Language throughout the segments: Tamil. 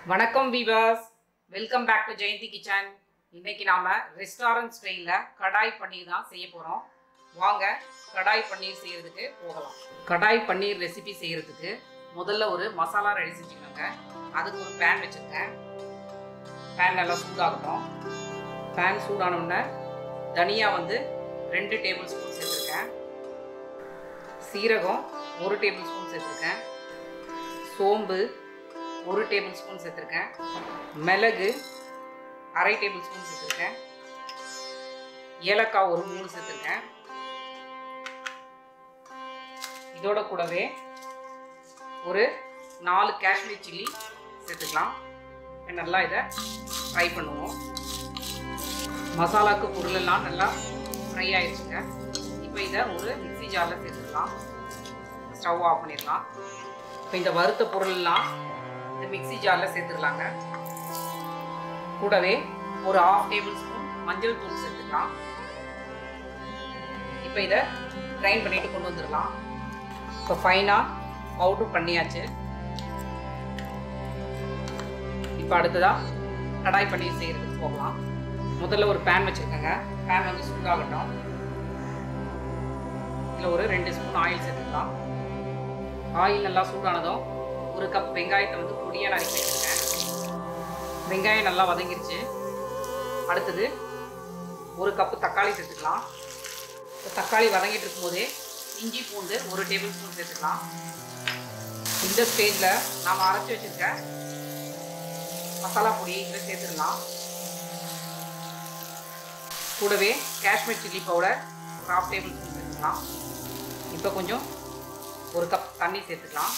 வணக்கம் viewers, welcome back to Jayanthi kitchen. இன்னைக்கு நாம ரெஸ்டாரண்ட் ஸ்டைல்ல கடாய் பன்னீர் தான் செய்ய போறோம். வாங்க கடாய் பன்னீர் செய்யறதுக்கு போகலாம். கடாய் பன்னீர் ரெசிபி செய்யறதுக்கு முதல்ல ஒரு மசாலா ரெடி செஞ்சுக்கோங்க. அதுக்கு ஒரு பேன் வச்சிருக்கேன். பேன் நல்லா சூடாகட்டும். பேன் சூடான உடனே தனியா 2 டேபிள் ஸ்பூன் சேர்த்துருக்கேன். சீரகம் 1 டேபிள் ஸ்பூன் சேர்த்துருக்கேன். சோம்பு 1 டேபிள் ஸ்பூன் சேர்த்துருக்கேன். மிளகு 1/2 டேபிள் ஸ்பூன் சேர்த்துருக்கேன். ஏலக்காய் ஒரு 3 சேர்த்துருக்கேன். இதோட கூடவே ஒரு 4 காஷ்மீர் சில்லி சேர்த்துக்கலாம். நல்லா இதை ஃப்ரை பண்ணுவோம். மசாலாக்கு பொருளெல்லாம் நல்லா ஃப்ரை ஆயிடுச்சுங்க. இப்போ இதை ஒரு மிக்ஸி ஜாரில் சேர்த்துக்கலாம். ஸ்டவ் ஆஃப் பண்ணிடலாம். இப்போ இந்த வறுத்த பொருளெல்லாம் இந்த மிக்ஸி ஜாரில் சேர்த்துக்கலாங்க. கூடவே ஒரு 1/2 டேபிள் ஸ்பூன் மஞ்சள் தூள் சேர்த்துக்கலாம். இப்போ இதை கிரைண்ட் பண்ணிட்டு கொண்டு வந்துடலாம். இப்போ ஃபைனாக பவுடர் பண்ணியாச்சு. இப்போ அடுத்ததாக கடாய் பன்னீர் செய்கிறதுக்கு போகலாம். முதல்ல ஒரு பேன் வச்சுருக்கேங்க. பேன் சூடாகட்டும். இதில் ஒரு 2 ஸ்பூன் ஆயில் சேர்த்துக்கலாம். ஆயில் நல்லா சூடானதும் 1 கப் வெங்காயத்தை பொடியாக நறுக்கி வச்சுருக்கேன். வெங்காயம் நல்லா வதங்கிருச்சு. அடுத்தது 1 கப்பு தக்காளி சேர்த்துக்கலாம். தக்காளி வதங்கிட்டு இருக்கும்போதே இஞ்சி பூண்டு 1 டேபிள் ஸ்பூன் சேர்த்துக்கலாம். இந்த ஸ்டேஜில் நாம் அரைச்சி வச்சுருக்க மசாலா பொடியை இதில் சேர்த்துடலாம். கூடவே Kashmir chilli powder 1/2 tablespoon சேர்த்துக்கலாம். இப்போ கொஞ்சம் 1 கப் தண்ணி சேர்த்துக்கலாம்.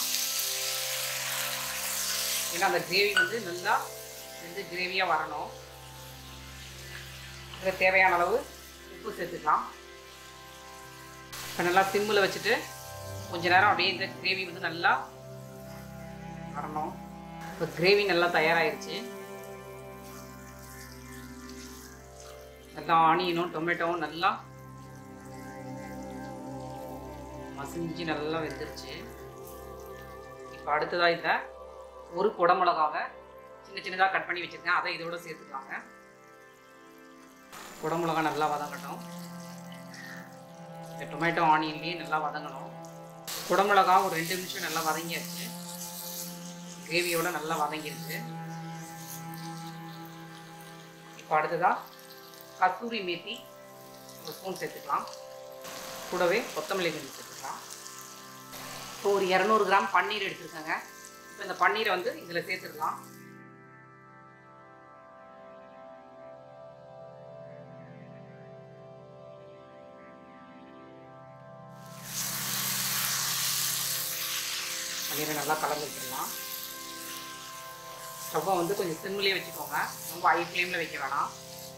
ஏன்னா அந்த கிரேவி நல்லா கிரேவியாக வரணும். இதில் தேவையான அளவு உப்பு சேர்த்துக்கலாம். இப்போ நல்லா சிம்மில் வச்சுட்டு கொஞ்ச நேரம் அப்படியே இந்த கிரேவி நல்லா வரணும். இப்போ கிரேவி நல்லா தயாராகிடுச்சு. நல்லா ஆனியனும் டொமேட்டோவும் நல்லா மசிஞ்சு நல்லா வெந்துருச்சு. இப்போ அடுத்ததாக இதில் ஒரு குடமிளகாவை சின்ன சின்னதாக கட் பண்ணி வச்சுருக்கேன். அதை இதோட சேர்த்துக்கலாங்க. குடமிளகா நல்லா வதங்கட்டும். இந்த டொமேட்டோ ஆனியன்லேயே நல்லா வதங்கணும். குடமிளகா ஒரு 2 நிமிஷம் நல்லா வதங்கியாச்சு. கிரேவியோட நல்லா வதங்கிருச்சு. இப்போ அடுத்ததாக கஸ்தூரி மேத்தி 1 ஸ்பூன் சேர்த்துக்கலாம். கூடவே கொத்தமல்லி கொஞ்சம் சேர்த்துக்கலாம். இப்போ ஒரு 200 கிராம் பன்னீர் எடுத்துருக்கேங்க. இப்போ இந்த பன்னீரை இதில் சேர்த்துக்கலாம். பன்னீரை நல்லா கலந்து வச்சிடலாம். ஸ்டவ்வை கொஞ்சம் சிம்மிலே வச்சுக்கோங்க. ரொம்ப ஹை ஃப்ளேமில் வைக்க வேணாம்.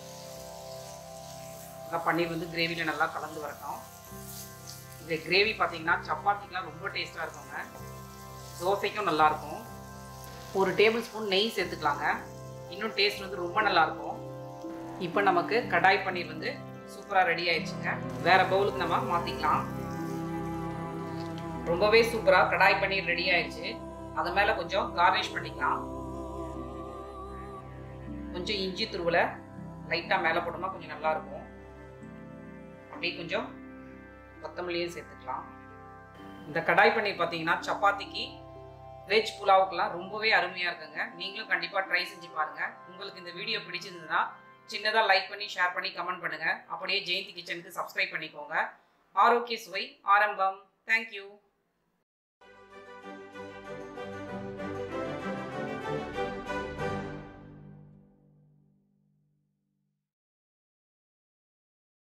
நல்லா பன்னீர் கிரேவியில் நல்லா கலந்து வரட்டும். இந்த கிரேவி பார்த்தீங்கன்னா சப்பாத்திக்கெலாம் ரொம்ப டேஸ்ட்டாக இருக்குங்க. தோசைக்கும் நல்லாயிருக்கும். 1 டேபிள் ஸ்பூன் நெய் சேர்த்துக்கலாங்க. இன்னும் டேஸ்ட் ரொம்ப நல்லாயிருக்கும். இப்போ நமக்கு கடாய் பன்னீர் சூப்பராக ரெடி ஆயிடுச்சுங்க. வேறு பவுலுக்கு நம்ம மாற்றிக்கலாம். ரொம்பவே சூப்பராக கடாய் பன்னீர் ரெடி ஆயிடுச்சு. அது மேலே கொஞ்சம் கார்னிஷ் பண்ணிக்கலாம். கொஞ்சம் இஞ்சி துருவலை லைட்டாக மேலே போட்டோம்னா கொஞ்சம் நல்லாயிருக்கும். அப்படியே கொஞ்சம் கொத்தமல்லியும் சேர்த்துக்கலாம். இந்த கடாய் பன்னீர் பார்த்தீங்கன்னா சப்பாத்திக்கு, வெஜ் புலாவுக்கெல்லாம் ரொம்பவே அருமையாக இருக்குங்க. நீங்களும் கண்டிப்பாக ட்ரை செஞ்சு பாருங்கள். உங்களுக்கு இந்த வீடியோ பிடிச்சிருந்ததுன்னா சின்னதாக லைக் பண்ணி, ஷேர் பண்ணி, கமெண்ட் பண்ணுங்கள். அப்படியே ஜெயந்தி கிச்சனுக்கு சப்ஸ்கிரைப் பண்ணிக்கோங்க. ஆரோக்கிய சுவை ஆரம்பம். தேங்க்யூ.